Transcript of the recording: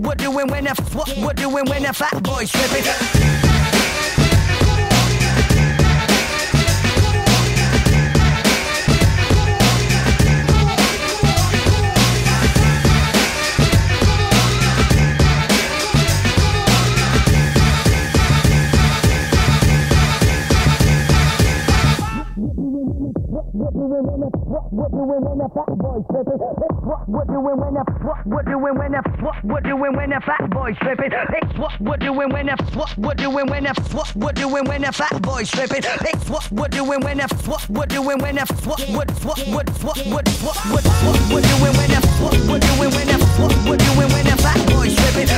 we're doing when a what we're doing when a fat boy's tripping. What doing when a fat boy's tripping? What we're doing when a what we're doing when a what we're doing when a fat boy's tripping. It's what we're doing when a what we're doing when a what we're doing when a fat boy's tripping. It's what we're doing when a what we're doing when a what we're doing when a what we're doing when a what we're doing when a fat boy's tripping.